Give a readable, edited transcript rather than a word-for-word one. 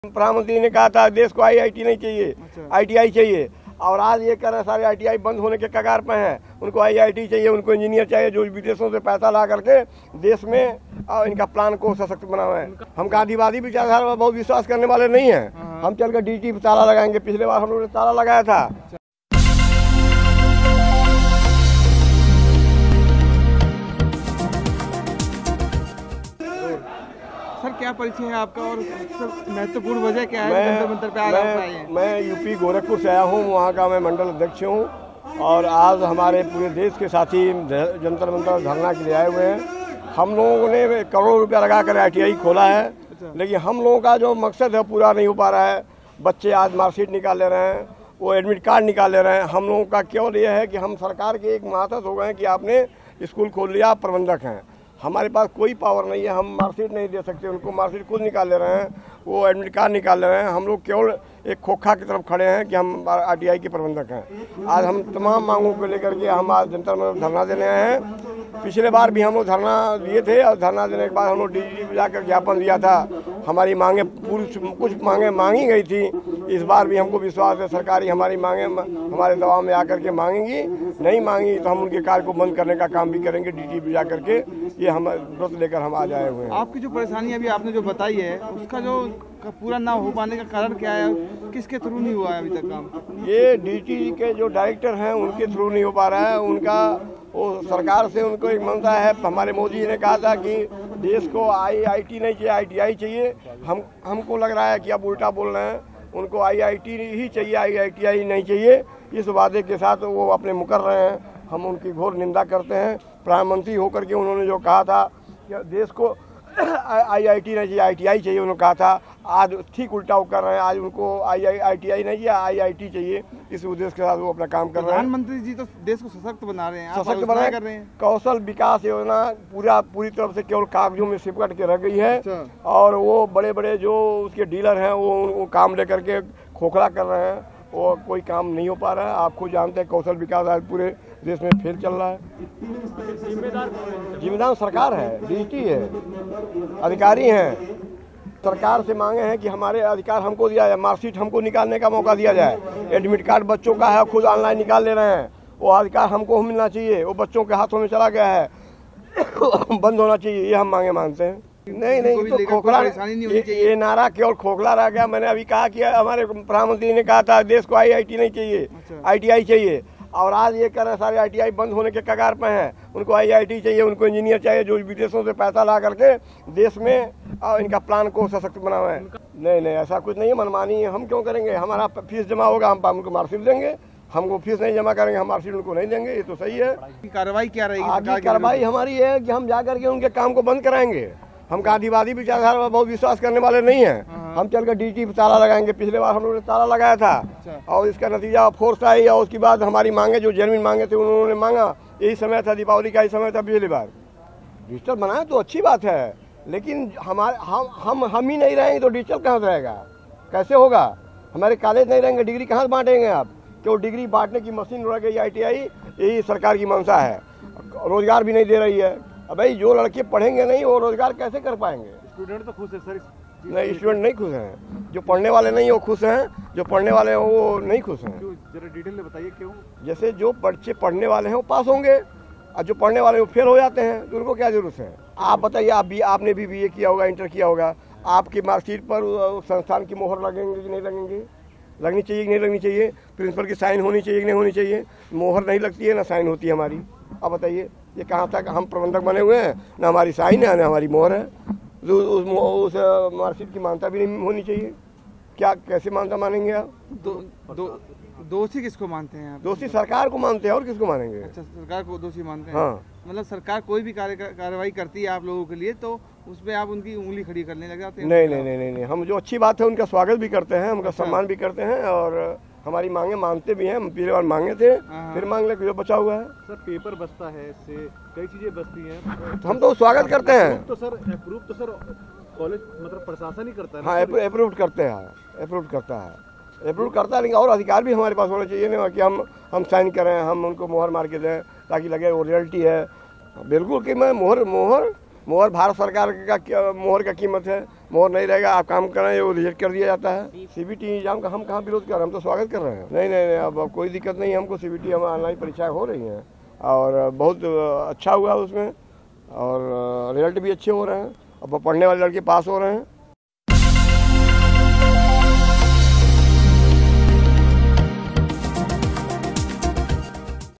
प्रधानमंत्री ने कहा था देश को आईआईटी नहीं चाहिए, आईटीआई चाहिए। और आज ये कह रहे हैं सारे आईटीआई बंद होने के कगार पे हैं। उनको आईआईटी चाहिए, उनको इंजीनियर चाहिए जो विदेशों से पैसा ला करके देश में इनका प्लान को सशक्त बनाए। हम गांधीवादी विचारधारा पर बहुत विश्वास करने वाले नहीं हैं। हम चल कर डीटी पे ताला लगाएंगे। पिछले बार हम लोगों ने ताला लगाया था। सर क्या परिचय है आपका और सर महत्वपूर्ण वजह क्या है जंतर मंतर पे आज आप आए हैं? मैं यूपी गोरखपुर से आया हूँ, वहाँ का मैं मंडल अध्यक्ष हूँ और आज हमारे पूरे देश के साथी जंतर मंतर धरना के लिए आए हुए हैं। हम लोगों ने करोड़ों रुपया लगा कर आईटीआई खोला है, लेकिन हम लोगों का जो मकसद है पूरा नहीं हो पा रहा है। बच्चे आज मार्कशीट निकाल ले रहे हैं, वो एडमिट कार्ड निकाल ले रहे हैं। हम लोगों का केवल ये है कि हम सरकार के एक मातहत हो गए हैं कि आपने स्कूल खोल लिया, आप प्रबंधक हैं। हमारे पास कोई पावर नहीं है, हम मार्कशीट नहीं दे सकते उनको। मार्कशीट खुद निकाल ले रहे हैं, वो एडमिट कार्ड निकाल ले रहे हैं। हम लोग केवल एक खोखा की तरफ खड़े हैं कि हम आरटीआई के प्रबंधक हैं। आज हम तमाम मांगों को लेकर के हम आज जंतर मंतर धरना देने आए हैं। पिछले बार भी हम लोग धरना दिए थे और धरना देने के बाद हम लोग डीजी पे जाकर ज्ञापन दिया था। हमारी मांगे कुछ मांगे मांगी गई थी। इस बार भी हमको विश्वास है सरकारी हमारी मांगे हमारे दबाव में आकर के मांगेंगी। नहीं मांगी तो हम उनके कार्य को बंद करने का काम भी करेंगे डीजी पे जाकर के। ये हम व्रत लेकर हम आज आए हुए हैं। आपकी जो परेशानी अभी आपने जो बताई है उसका जो पूरा ना हो पाने का कारण क्या है? किसके थ्रू नहीं हुआ है अभी तक काम? ये डीटी के जो डायरेक्टर हैं उनके थ्रू नहीं हो पा रहा है। उनका वो सरकार से उनको एक मनसा है। हमारे मोदी जी ने कहा था कि देश को आईआईटी नहीं चाहिए, आईटीआई चाहिए। हमको लग रहा है कि अब उल्टा बोल रहे हैं। उनको आईआईटी ही चाहिए, आईटीआई नहीं चाहिए। इस वादे के साथ वो अपने मुकर रहे हैं। हम उनकी घोर निंदा करते हैं। प्रधानमंत्री होकर के उन्होंने जो कहा था कि देश को आईआईटी नहीं चाहिए, आईटीआई चाहिए, उन्होंने कहा था। आज ठीक उल्टा वो कर रहे हैं। आज उनको आईटीआई नहीं चाहिए, आईआईटी चाहिए। इस उद्देश्य के साथ वो अपना काम कर रहे हैं। प्रधानमंत्री जी तो देश को सशक्त बना रहे हैं, सशक्त बना कर रहे हैं। कौशल विकास योजना पूरी तरफ से केवल कागजों में सिमट के रह गई है। और वो बड़े बड़े जो उसके डीलर हैं वो काम लेकर के खोखला कर रहे हैं। वो कोई काम नहीं हो पा रहा है। आप खुद जानते हैं कौशल विकास आज पूरे देश में फेल चल रहा है। जिम्मेदार सरकार है, डीटी है, अधिकारी हैं। सरकार से मांगे हैं कि हमारे अधिकार हमको दिया जाए, मार्कशीट हमको निकालने का मौका दिया जाए। एडमिट कार्ड बच्चों का है, खुद ऑनलाइन निकाल ले रहे हैं। वो अधिकार हमको मिलना चाहिए। वो बच्चों के हाथों में चला गया है, बंद होना चाहिए। ये हम मांगे मानते हैं। नहीं तो खोखला ये नारा केवल खोखला रह गया। मैंने अभी कहा कि हमारे प्रधानमंत्री ने कहा था देश को आईआईटी नहीं चाहिए, आईटीआई चाहिए। और आज ये कह रहे हैं सारे आईटीआई बंद होने के कगार पे हैं। उनको आईआईटी चाहिए, उनको इंजीनियर चाहिए जो विदेशों से पैसा ला करके देश में इनका प्लान को सशक्त बनाए। नहीं ऐसा कुछ नहीं है, मनमानी है। हम क्यों करेंगे? हमारा फीस जमा होगा, हम उनको मार्कशीट देंगे। हमको फीस नहीं जमा करेंगे, हम मार्कशीट उनको नहीं देंगे। ये तो सही है। कार्रवाई क्या रहेगी? आगे कार्रवाई हमारी है कि हम जा करके उनके काम को बंद कराएंगे। हम गांधीवादी विचारधारा पर बहुत विश्वास करने वाले नहीं हैं। हम चलकर डीटी पे ताला लगाएंगे। पिछले बार हम लोगों ने ताला लगाया था और इसका नतीजा फोर्स आई। और उसके बाद हमारी मांगे जो जेन्युइन मांगे थे उन्होंने मांगा। यही समय था, दीपावली का ही समय था पिछली बार। डिजिटल बनाए तो अच्छी बात है, लेकिन हम ही नहीं रहेंगे तो डिजिटल कहाँ से रहेगा? कैसे होगा? हमारे कॉलेज नहीं रहेंगे, डिग्री कहाँ से बांटेंगे आप? क्यों डिग्री बांटने की मशीन रह गई आईटीआई। यही सरकार की मंशा है। रोजगार भी नहीं दे रही है। भाई जो लड़के पढ़ेंगे नहीं वो रोजगार कैसे कर पाएंगे? स्टूडेंट तो खुश है सर। नहीं, स्टूडेंट नहीं खुश हैं। जो पढ़ने वाले नहीं वो खुश हैं, जो पढ़ने वाले हैं वो नहीं खुश हैं। जरा डिटेल में बताइए क्यों? जैसे जो बच्चे पढ़ने वाले हैं वो पास होंगे और जो पढ़ने वाले वो फेल हो जाते हैं, तो उनको क्या जरूरत है? आप बताइए, आपने भी बीए किया होगा, इंटर किया होगा। आपकी मार्कशीट पर संस्थान की मोहर लगेंगे कि नहीं लगेंगे? लगनी चाहिए कि नहीं लगनी चाहिए? प्रिंसिपल की साइन होनी चाहिए कि नहीं होनी चाहिए? मोहर नहीं लगती है ना साइन होती है हमारी। अब बताइए ये कहाँ तक हम प्रबंधक बने हुए हैं? ना हमारी साइन है ना हमारी मोहर है। उस मार्कशीट की मान्यता भी नहीं होनी चाहिए। क्या कैसे मान्यता मानेंगे आप? दोषी किसको मानते हैं आप? दोषी सरकार को मानते हैं और किसको मानेंगे? अच्छा, सरकार को दोषी मानते हैं। हाँ, मतलब सरकार कोई भी कार्रवाई करती है आप लोगों के लिए तो उसमें आप उनकी उंगली खड़ी करने लग जाते हैं? नहीं। हम जो अच्छी बात है उनका स्वागत भी करते हैं, उनका सम्मान भी करते हैं और हमारी मांगे मानते भी हैं। हम पिछले बार मांगे थे, फिर मांग ले जो बचा हुआ है। सर पेपर बचता है, इससे कई चीजें बचती हैं, तो हम तो स्वागत करते हैं। तो सर अप्रूव तो सर कॉलेज मतलब प्रशासन ही करता है। हाँ, अप्रूव करते हैं, अप्रूव करता है। लेकिन और अधिकार भी हमारे पास होना चाहिए ना कि हम साइन करें, हम उनको मोहर मार के दें ताकि लगे ओरिजिनलिटी है। बिल्कुल कि मैं मोहर भारत सरकार का मोहर का कीमत है। मोहर नहीं रहेगा, आप काम करें वो रिजेक्ट कर दिया जाता है। सीबीटी एग्जाम का हम कहाँ विरोध कर रहे हैं, हम तो स्वागत कर रहे हैं। नहीं, अब कोई दिक्कत नहीं है हमको। सीबीटी हम ऑनलाइन परीक्षाएं हो रही हैं और बहुत अच्छा हुआ उसमें, और रिजल्ट भी अच्छे हो रहे हैं। अब पढ़ने वाले लड़के पास हो रहे हैं।